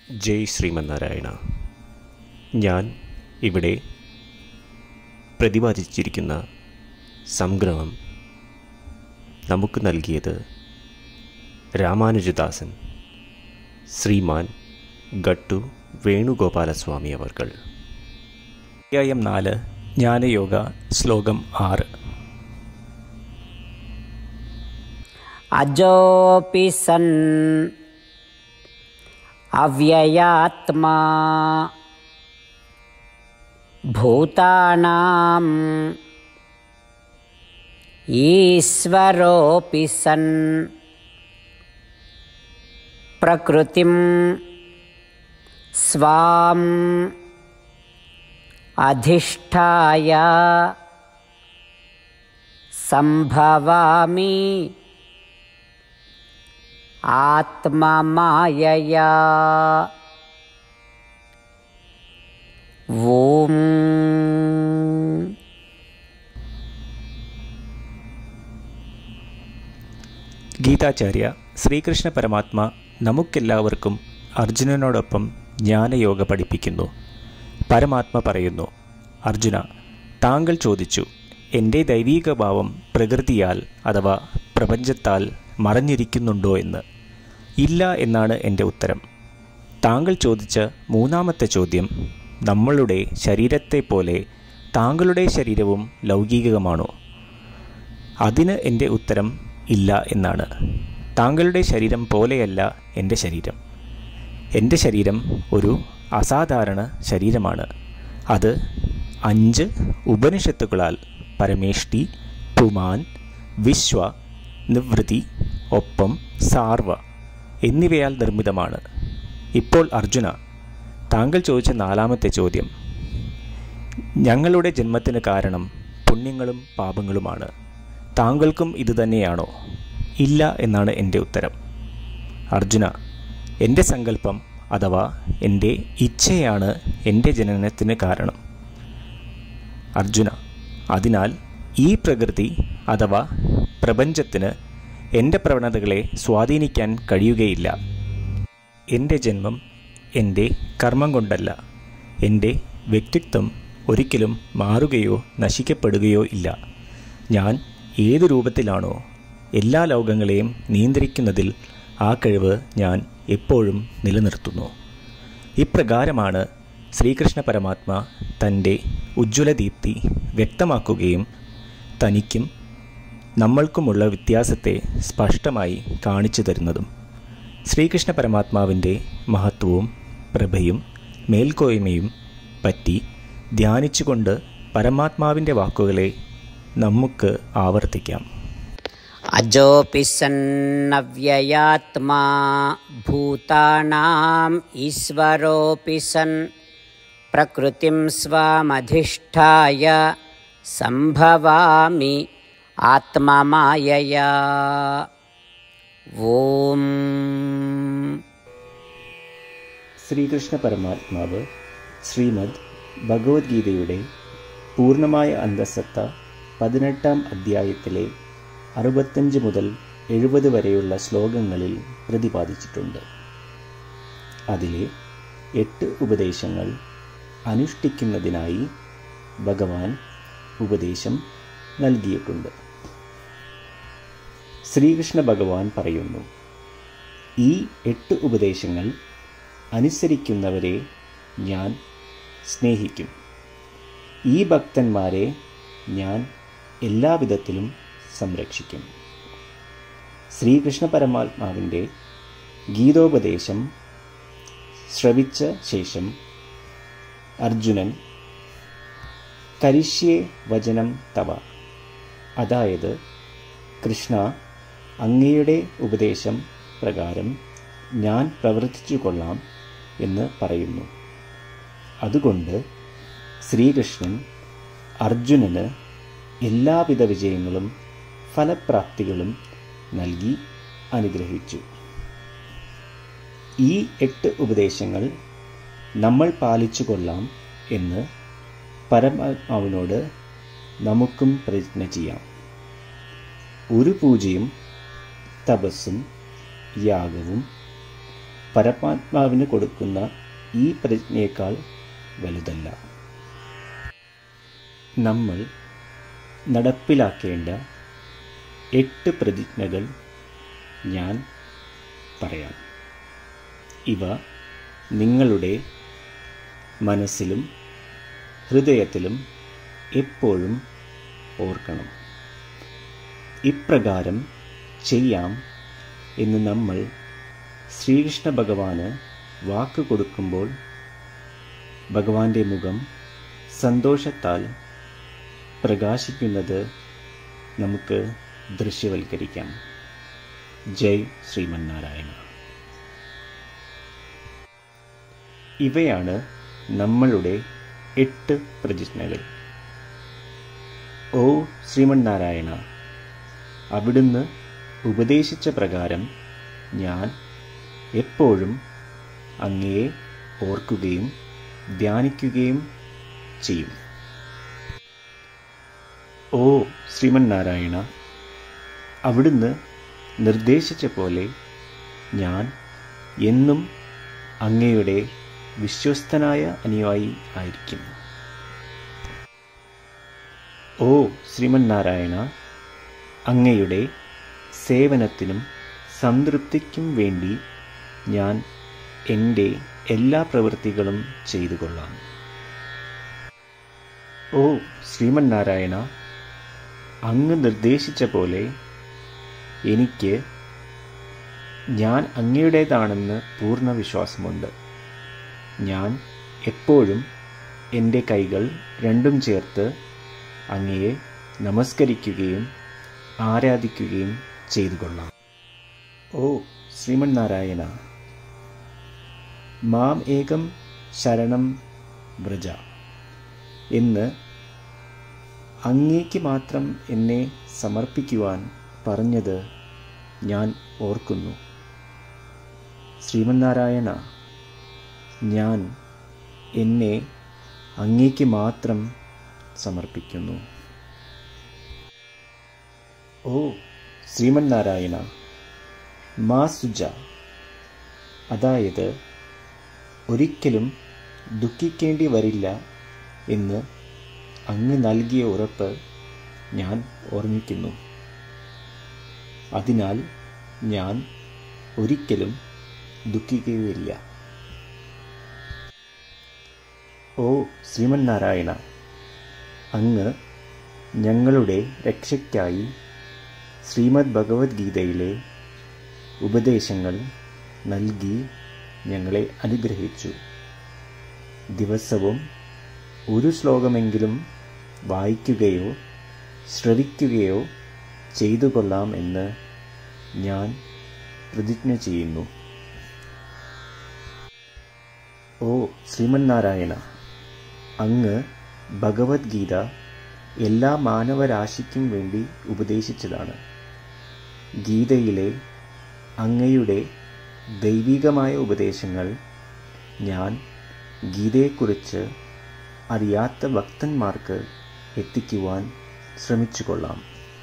ജയ് ശ്രീമന്നാരായണ. ഞാൻ ഇവിടെ പ്രതിപാദിച്ചിരിക്കുന്ന സംഗ്രഹം നമുക്ക് നൽകിയത് രാമാനുജദാസൻ ശ്രീമാൻ ഗട്ടു വേണുഗോപാലസ്വാമി അവർകൾ. അധ്യായം 4 ജ്ഞാനയോഗ ശ്ലോകം 6. അജോപി സൻ അവ്യയാത്മാ ഭൂതാനാം ഈശ്വരോപി സൻ പ്രകൃതിം സ്വാം അധിഷ്ഠായ സംഭവാമി ആത്മമായയാ. ഓം. ഗീതാചാര്യ ശ്രീകൃഷ്ണ പരമാത്മ നമുക്കെല്ലാവർക്കും അർജുനനോടൊപ്പം ജ്ഞാനയോഗ പഠിപ്പിക്കുന്നു. പരമാത്മ പറയുന്നു, അർജുന, താങ്കൾ ചോദിച്ചു, എൻ്റെ ദൈവീക ഭാവം പ്രകൃതിയാൽ അഥവാ പ്രപഞ്ചത്താൽ മറഞ്ഞിരിക്കുന്നുണ്ടോ എന്ന്. ഇല്ല എന്നാണ് എൻ്റെ ഉത്തരം. താങ്കൾ ചോദിച്ച മൂന്നാമത്തെ ചോദ്യം, നമ്മളുടെ ശരീരത്തെ പോലെ താങ്കളുടെ ശരീരവും ലൗകികമാണോ? അതിന് എൻ്റെ ഉത്തരം ഇല്ല എന്നാണ്. താങ്കളുടെ ശരീരം പോലെയല്ല എൻ്റെ ശരീരം. എൻ്റെ ശരീരം ഒരു അസാധാരണ ശരീരമാണ്. അത് 5 ഉപനിഷത്തുകളാൽ പരമേഷ്ടി, പുമാൻ, വിശ്വ, നിവൃത്തി, ഒപ്പം സാർവ എന്നിവയാൽ നിർമ്മിതമാണ്. ഇപ്പോൾ അർജുന, താങ്കൾ ചോദിച്ച 4ാമത്തെ ചോദ്യം, ഞങ്ങളുടെ ജന്മത്തിന് കാരണം പുണ്യങ്ങളും പാപങ്ങളുമാണ്. താങ്കൾക്കും ഇതുതന്നെയാണോ? ഇല്ല എന്നാണ് എൻ്റെ ഉത്തരം. അർജുന, എൻ്റെ സങ്കല്പം അഥവാ എൻ്റെ ഇച്ഛയാണ് എൻ്റെ ജനനത്തിന് കാരണം. അർജുന, അതിനാൽ ഈ പ്രകൃതി അഥവാ പ്രപഞ്ചത്തിന് എൻ്റെ പ്രവണതകളെ സ്വാധീനിക്കാൻ കഴിയുകയില്ല. എൻ്റെ ജന്മം എൻ്റെ കർമ്മം കൊണ്ടല്ല. എൻ്റെ വ്യക്തിത്വം ഒരിക്കലും മാറുകയോ നശിക്കപ്പെടുകയോ ഇല്ല. ഞാൻ ഏതു രൂപത്തിലാണോ എല്ലാ ലോകങ്ങളെയും നിയന്ത്രിക്കുന്നതിൽ ആ കഴിവ് ഞാൻ എപ്പോഴും നിലനിർത്തുന്നു. ഇപ്രകാരമാണ് ശ്രീകൃഷ്ണ പരമാത്മ തൻ്റെ ഉജ്ജ്വല ദീപ്തി വ്യക്തമാക്കുകയും തനിക്കും നമ്മൾക്കുമുള്ള വ്യത്യാസത്തെ സ്പഷ്ടമായി കാണിച്ചു തരുന്നതും. ശ്രീകൃഷ്ണ പരമാത്മാവിൻ്റെ മഹത്വവും പ്രഭയും മേൽക്കോയ്മയും പറ്റി ധ്യാനിച്ചുകൊണ്ട് പരമാത്മാവിൻ്റെ വാക്കുകളെ നമുക്ക് ആവർത്തിക്കാം. അജോപി സൻ അവ്യയാത്മാ ഭൂതാനാം ഈശ്വരോപി സൻ പ്രകൃതിം സ്വാമധിഷ്ഠായ സംഭവാമി ആത്മമായയാ. ഓം. ശ്രീകൃഷ്ണ പരമാത്മാവ് ശ്രീമദ് ഭഗവത്ഗീതയുടെ പൂർണ്ണമായ അന്തഃസത്ത 18ാം അധ്യായത്തിലെ 65 മുതൽ 70 വരെയുള്ള ശ്ലോകങ്ങളിൽ പ്രതിപാദിച്ചിട്ടുണ്ട്. അതിലെ 8 ഉപദേശങ്ങൾ അനുഷ്ഠിക്കുന്നതിനായി ഭഗവാൻ ഉപദേശം നൽകിയിട്ടുണ്ട്. ശ്രീകൃഷ്ണ ഭഗവാൻ പറയുന്നു, ഈ 8 ഉപദേശങ്ങൾ അനുസരിക്കുന്നവരെ ഞാൻ സ്നേഹിക്കും. ഈ ഭക്തന്മാരെ ഞാൻ എല്ലാവിധത്തിലും സംരക്ഷിക്കും. ശ്രീകൃഷ്ണ പരമാത്മാവിൻ്റെ ഗീതോപദേശം ശ്രവിച്ച ശേഷം അർജുനൻ കരിഷ്യേ വചനം തവ, അതായത് കൃഷ്ണ, അങ്ങയുടെ ഉപദേശം പ്രകാരം ഞാൻ പ്രവർത്തിച്ചു കൊള്ളാം എന്ന് പറയുന്നു. അതുകൊണ്ട് ശ്രീകൃഷ്ണൻ അർജുനന് എല്ലാവിധ വിജയങ്ങളും ഫലപ്രാപ്തികളും നൽകി അനുഗ്രഹിച്ചു. ഈ 8 ഉപദേശങ്ങൾ നമ്മൾ പാലിച്ചു കൊള്ളാം എന്ന് പരമാത്മാവിനോട് നമുക്കും പ്രതിജ്ഞ ചെയ്യാം. ഒരു പൂജയും തപസ്സും യാഗവും പരമാത്മാവിന് കൊടുക്കുന്ന ഈ പ്രതിജ്ഞയേക്കാൾ വലുതല്ല. നമ്മൾ നടപ്പിലാക്കേണ്ട 8 പ്രതിജ്ഞകൾ ഞാൻ പറയാം. ഇവ നിങ്ങളുടെ മനസ്സിലും ഹൃദയത്തിലും എപ്പോഴും ഓർക്കണം. ഇപ്രകാരം ചെയ്യാം എന്ന് നമ്മൾ ശ്രീകൃഷ്ണ ഭഗവാന് വാക്ക് കൊടുക്കുമ്പോൾ ഭഗവാന്റെ മുഖം സന്തോഷത്താൽ പ്രകാശിക്കുന്നത് നമുക്ക് ദൃശ്യവൽക്കരിക്കാം. ജയ് ശ്രീമന്നാരായണ. ഇവയാണ് നമ്മളുടെ 8 പ്രതിജ്ഞകൾ. ഓ ശ്രീമന്നാരായണ, അവിടുന്ന് ഉപദേശിച്ച പ്രകാരം ഞാൻ എപ്പോഴും അങ്ങയെ ഓർക്കുകയും ധ്യാനിക്കുകയും ചെയ്യും. ഓ ശ്രീമന്നാരായണ, അവിടുന്ന് നിർദ്ദേശിച്ച പോലെ ഞാൻ എന്നും അങ്ങയുടെ വിശ്വസ്തനായ അനുയായി ആയിരിക്കും. ഓ ശ്രീമന്നാരായണ, അങ്ങയുടെ സേവനത്തിനും സംതൃപ്തിക്കും വേണ്ടി ഞാൻ എൻ്റെ എല്ലാ പ്രവൃത്തികളും ചെയ്തു കൊള്ളാം. ഓ ശ്രീമന്നാരായണ, അങ്ങ് നിർദ്ദേശിച്ച പോലെ എനിക്ക് ഞാൻ അങ്ങയുടേതാണെന്ന് പൂർണ്ണ വിശ്വാസമുണ്ട്. ഞാൻ എപ്പോഴും എൻ്റെ കൈകൾ രണ്ടും ചേർത്ത് അങ്ങയെ നമസ്കരിക്കുകയും ആരാധിക്കുകയും ചെയ്തു കൊള്ളാം. ഓ ശ്രീമന്നാരായണ, മാം ഏകം ശരണം വ്രജ എന്ന് അങ്ങേക്ക് മാത്രം എന്നെ സമർപ്പിക്കുവാൻ പറഞ്ഞത് ഞാൻ ഓർക്കുന്നു. ശ്രീമന്നാരായണ, ഞാൻ എന്നെ അങ്ങേക്ക് മാത്രം സമർപ്പിക്കുന്നു. ഓ ശ്രീമന്നാരായണ, മാ സുജ, അതായത് ഒരിക്കലും ദുഃഖിക്കേണ്ടി വരില്ല എന്ന് അങ്ങ് നൽകിയ ഉറപ്പ് ഞാൻ ഓർമ്മിക്കുന്നു. അതിനാൽ ഞാൻ ഒരിക്കലും ദുഃഖിക്കുകയില്ല. ഓ ശ്രീമന്നാരായണ, അങ്ങ് ഞങ്ങളുടെ രക്ഷയ്ക്കായി ശ്രീമദ് ഭഗവത്ഗീതയിലെ ഉപദേശങ്ങൾ നൽകി ഞങ്ങളെ അനുഗ്രഹിച്ചു. ദിവസവും ഒരു ശ്ലോകമെങ്കിലും വായിക്കുകയോ ശ്രവിക്കുകയോ ചെയ്തു കൊള്ളാം എന്ന് ഞാൻ പ്രതിജ്ഞ ചെയ്യുന്നു. ഓ ശ്രീമന്നാരായണ, അങ്ങ് ഭഗവത്ഗീത എല്ലാ മാനവരാശിക്കും വേണ്ടി ഉപദേശിച്ചതാണ്. ഗീതയിലെ അങ്ങയുടെ ദൈവികമായ ഉപദേശങ്ങൾ ഞാൻ ഗീതയെക്കുറിച്ച് അറിയാത്ത ഭക്തന്മാർക്ക് എത്തിക്കുവാൻ ശ്രമിച്ചു കൊള്ളാം.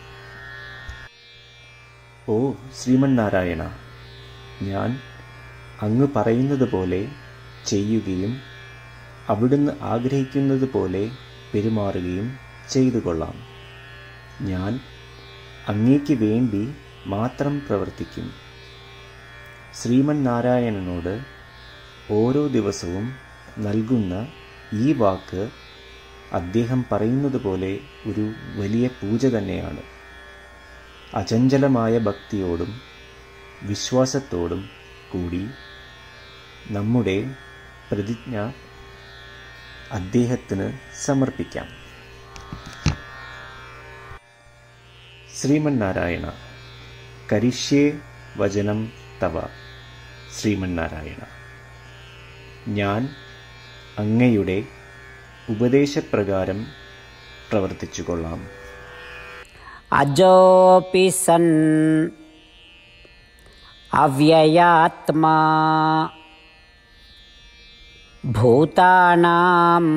ഓ ശ്രീമന്നാരായണ, ഞാൻ അങ്ങ് പറയുന്നത് പോലെ ചെയ്യുകയും അവിടുന്ന് ആഗ്രഹിക്കുന്നത് പോലെ പെരുമാറുകയും ചെയ്തു കൊള്ളാം. ഞാൻ അങ്ങേക്ക് വേണ്ടി മാത്രം പ്രവർത്തിക്കും. ശ്രീമന്നാരായണനോട് ഓരോ ദിവസവും നൽകുന്ന ഈ വാക്ക് അദ്ദേഹം പറയുന്നത് പോലെ ഒരു വലിയ പൂജ തന്നെയാണ്. അചഞ്ചലമായ ഭക്തിയോടും വിശ്വാസത്തോടും കൂടി നമ്മുടെ പ്രതിജ്ഞ അദ്ദേഹത്തിന് സമർപ്പിക്കാം. ശ്രീമന്നാരായണ, കരിഷ്യേ വചനം തവ. ശ്രീമന്നാരായണ, ഞാൻ അങ്ങയുടെ ഉപദേശപ്രകാരം പ്രവർത്തിച്ചു കൊള്ളാം. അജോപി സൻ അവ്യയാത്മാ ഭൂതാനാം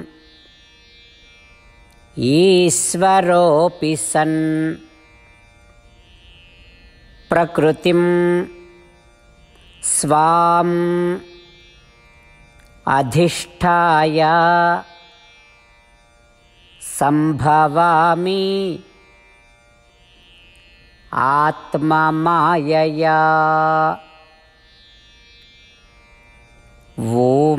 ഈശ്വരോപി സൻ പ്രകൃതിം स्वाम् अधिष्ठाय संभवामि आत्ममायया। ॐ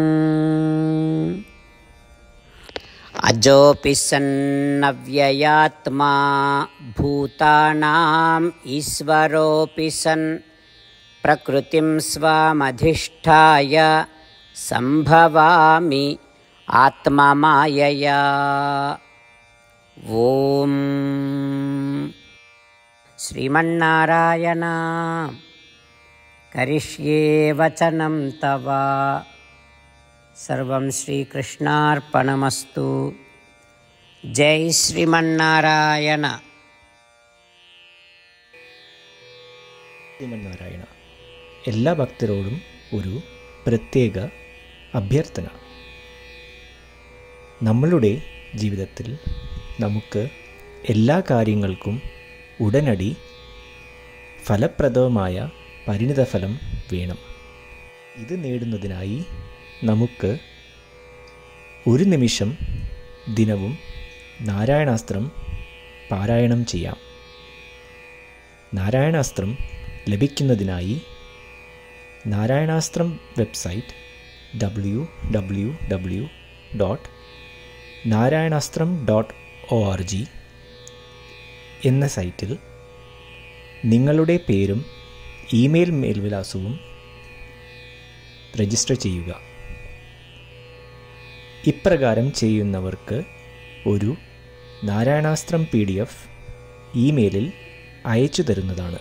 अजोऽपि सन्नव्ययात्मा भूतानाम् ईश्वरोऽपि सन् प्रकृतिं स्वामधिष्ठाय संभवामि आत्ममायया। ॐ श्रीमन्नारायण करिष्ये वचनं तव। सर्वं श्रीकृष्णार्पणमस्तु। जय श्रीमन्नारायण। ശ്രീമന്നാരായണ. എല്ലാ ഭക്തരോടും ഒരു പ്രത്യേക അഭ്യർത്ഥന. നമ്മളുടെ ജീവിതത്തിൽ നമുക്ക് എല്ലാ കാര്യങ്ങൾക്കും ഉടനടി ഫലപ്രദമായ പരിണിതഫലം വേണം. ഇത് നേടുന്നതിനായി നമുക്ക് ഒരു നിമിഷം ദിനവും നാരായണാസ്ത്രം പാരായണം ചെയ്യാം. നാരായണാസ്ത്രം ലഭിക്കുന്നതിനായി നാരായണാസ്ത്രം വെബ്സൈറ്റ് www.narayanastram.org എന്ന സൈറ്റിൽ നിങ്ങളുടെ പേരും ഇമെയിൽ മേൽവിലാസവും രജിസ്റ്റർ ചെയ്യുക. ഇപ്രകാരം ചെയ്യുന്നവർക്ക് ഒരു നാരായണാസ്ത്രം PDF ഇമെയിലിൽ അയച്ചു തരുന്നതാണ്.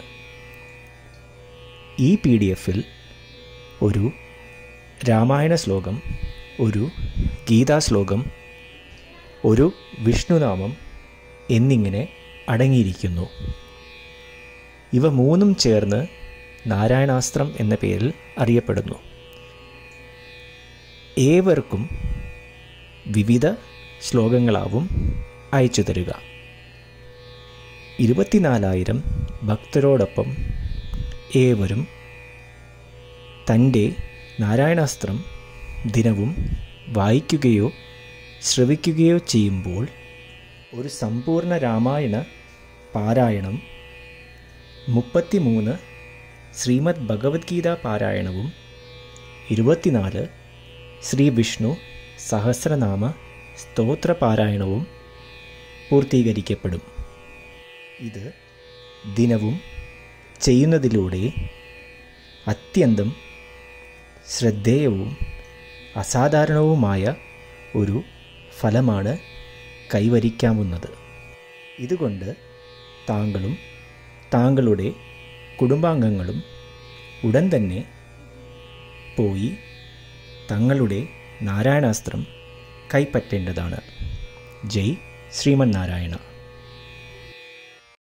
ഈ PDF-ൽ ഒരു രാമായണ ശ്ലോകം, ഒരു ഗീതാശ്ലോകം, ഒരു വിഷ്ണുനാമം എന്നിങ്ങനെ അടങ്ങിയിരിക്കുന്നു. ഇവ മൂന്നും ചേർന്ന് നാരായണാസ്ത്രം എന്ന പേരിൽ അറിയപ്പെടുന്നു. ഏവർക്കും വിവിധ ശ്ലോകങ്ങളാവും അയച്ചു തരിക. 24,000 ഭക്തരോടൊപ്പം ഏവരും തൻ്റെ നാരായണാസ്ത്രം ദിനവും വായിക്കുകയോ ശ്രവിക്കുകയോ ചെയ്യുമ്പോൾ ഒരു സമ്പൂർണ്ണ രാമായണ പാരായണം, 33 ശ്രീമദ് ഭഗവത്ഗീത പാരായണവും 24 ശ്രീ വിഷ്ണു സഹസ്രനാമ സ്തോത്ര പാരായണവും പൂർത്തീകരിക്കപ്പെടും. ഇത് ദിനവും ചെയ്യുന്നതിലൂടെ അത്യന്തം ശ്രദ്ധേയവും അസാധാരണവുമായ ഒരു ഫലമാണ് കൈവരിക്കാവുന്നത്. ഇതുകൊണ്ട് താങ്കളും താങ്കളുടെ കുടുംബാംഗങ്ങളും ഉടൻ തന്നെ പോയി തങ്ങളുടെ നാരായണാസ്ത്രം കൈപ്പറ്റേണ്ടതാണ്. ജയ് ശ്രീമന്നാരായണ.